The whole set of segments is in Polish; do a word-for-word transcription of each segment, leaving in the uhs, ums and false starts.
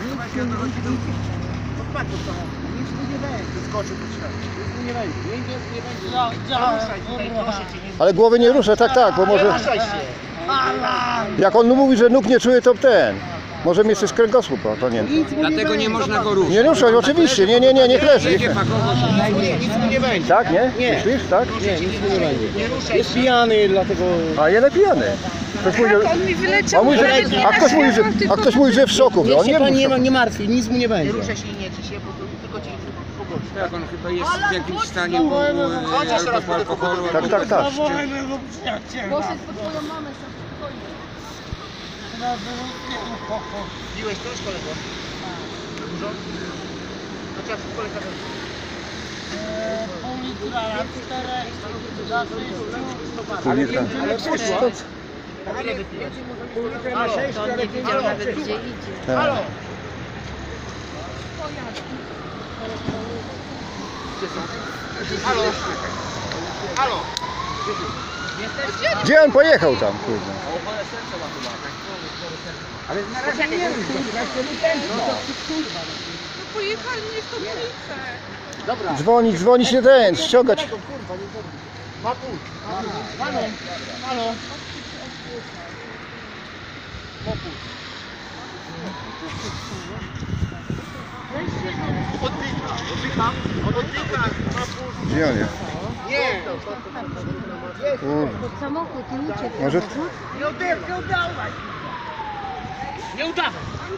Patrz to samochód. Nic tu nie będzie. Skoczył pod światło. Nic tu nie będzie. Nie, nie, nie będzie. Ruszaj tutaj, proszę cię. Ale głowy nie ruszę, tak, tak, bo może... Ruszaj się. Jak on mówi, że nóg nie czuje, to ten. Może mieć coś kręgosłup, to nie. Dlatego nie można go ruszać. Nie ruszać, oczywiście, nie, nie, nie, niech leży. Jedzie fachowo się Nie, nic tu nie będzie. Tak, nie? Nie. Myślisz, tak? Nie, nic tu nie będzie. Nie ruszaj Jest się. pijany, dlatego... A jeden pijany. Ktoś mówi, że... On mi wyleciał. A, mówi, że... a ktoś mówi, że... A ktoś mówi, że w szoku. Niech On się nie pan był w nie, szoku. nie martwi, nic mu nie Nie będzie. ruszaj się i nie ci się, bo to tylko cię pogodzi. Tak, on chyba jest w jakimś stanie po, e, albo po alkoholu, Tak, albo tak, tak. Poszedł po twoją mamę spokojnie. Biłeś też kolego? Dużo? A trzeba wszystko lekarza. Pół litra na czterech, za sześciu. Pół litra. Ale poszło. A ile wypiłeś? Pół litra na sześć, To on nie widział nawet gdzie idzie. Tak. Halo! Halo! Halo! Gdzie on pojechał tam, kurde? Ale na razie nie wiem, No pojechali mnie w tą ulicę. Dobra. Dzwonić, dzwonić nie ten, ściągać. Ma pół. Halo! Halo! Ma pół. Oddycha, oddycha, oddycha, ma pół. Gdzie on jest? Nie! Kurde. Pod samochód i uciekł. Może... Nie oddycha, nie udawaj! Nie udawaj!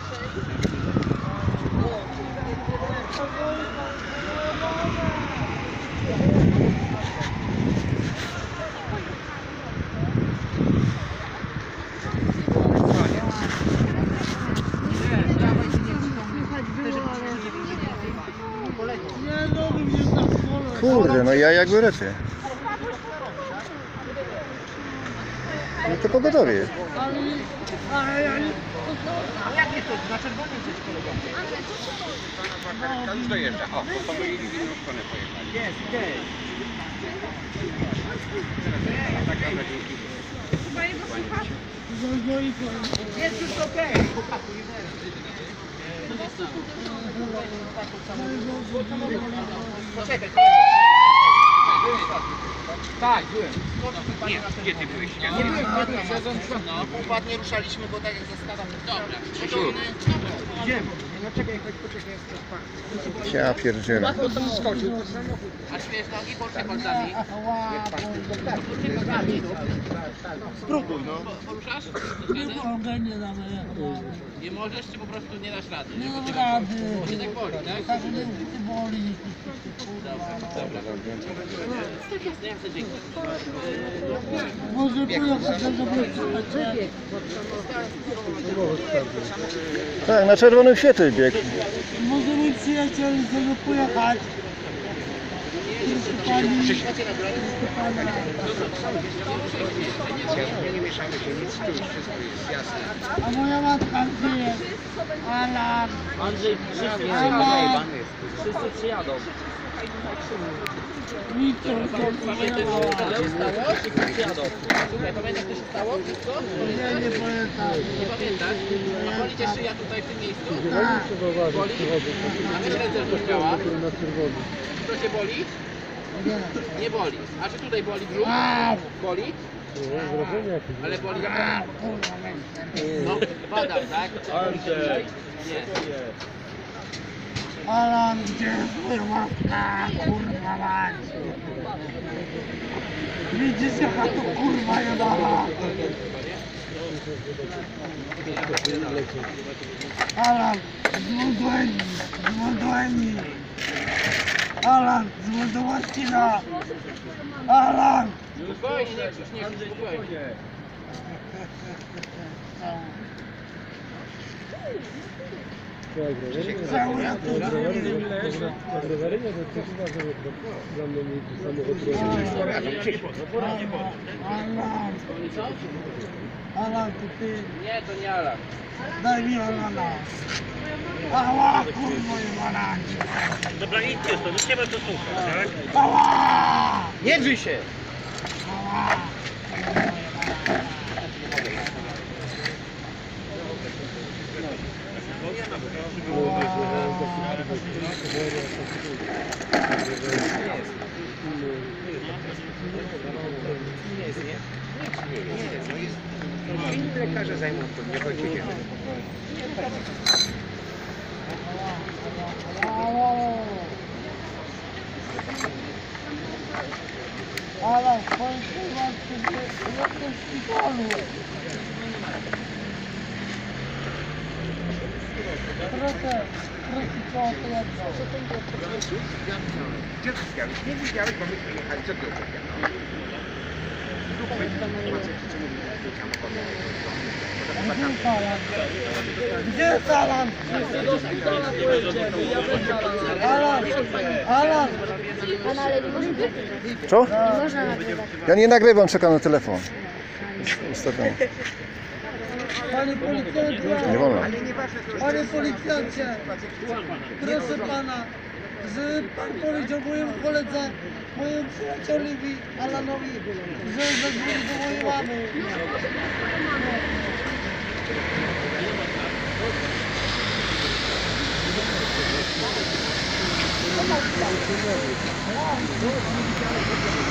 Kurde, no ja jakby lecę. No to pogotowie jest. A jakie to? Na czerwonym coś kolega. to już dojeżdża. O, bo pomylili w drugą stronę pojechali. Jest, jest. Taka będzie. Jest już okej. Poczekaj. Tak, byłem. Nie, gdzie ty byłeś? Ja Nie nie byłem, nie byłem. Ładnie ruszaliśmy go tak jak ze stada. Dobra. Krzysiu. Idziemy. No czekaj, chodź, poczekaj, jest to Ja pierdzielę. A śmiesz nogi, poczekaj palcami. Spróbuj, no. Poruszasz? Nie mogę, nie damy. Nie możesz, czy po prostu nie dasz rady? Nie mam rady. Bo cię tak boli, tak? Tak mnie boli. Dobra. Tak jest, ja chcę dzięki. Może pojechać do zabezpieczenia. Tak, na czerwonym świetle biegł. Może mój przyjaciel chce pojechać. Proszę pani. Nie mieszamy się, nic tu już wszystko jest jasne. A moja matka gdzie jest? Alan. Andrzej, wszyscy Alan. Wszyscy przyjadą. Nic tu nie Przyjadą. Słuchaj, pamiętasz co się stało? Wszystko? Nie, nie pamiętam. Nie pamiętasz? A boli cię szyja tutaj w tym miejscu? Tak. Boli? A weź ręce do ciała. To cię boli? Nie. Nie boli. A czy tutaj boli brzuch? Au. Boli? Ale boli A, naprawdę? kurwa, No, badam, tak? Andrzej. Nie. Alan, gdzie jest moja matka? Kurwa mać. Widzisz jaka to kurwa jebana? Alan, zmodłeni, zmodłeni. Alan, zmodłacina. Alan. Spokojnie, nie krzyż, nie krzyż, spokojnie. Całuję tu. Alan. Alan, to ty. Nie, to nie Alan. Daj mi Alana. Ała, kurwa jebana. Dobra, idźcie stąd, już nie będę słuchać, tak? Ała. Nie drzyj się! Ała. Inni lekarze zajmą to, nie chodzi się. Ale w końcu mam sobie jestem w szpitalu. Proszę, proszę co to jak Gdzie ty widziałeś? Nie widziałeś, bo myśmy jechali. Co ty opowiadałeś? Gdzie Alan? Alan! Alan! Pan, ale nie może być. Co? Nie można nagrywać. Ja nie nagrywam, czekam na telefon. Niestety. Panie policjancie! Nie wolno. Panie policjancie! Proszę pana, że pan powiedział mojemu koledze, mojemu przyjacielowi Alanowi, że zadzwoni do mojej mamy. No.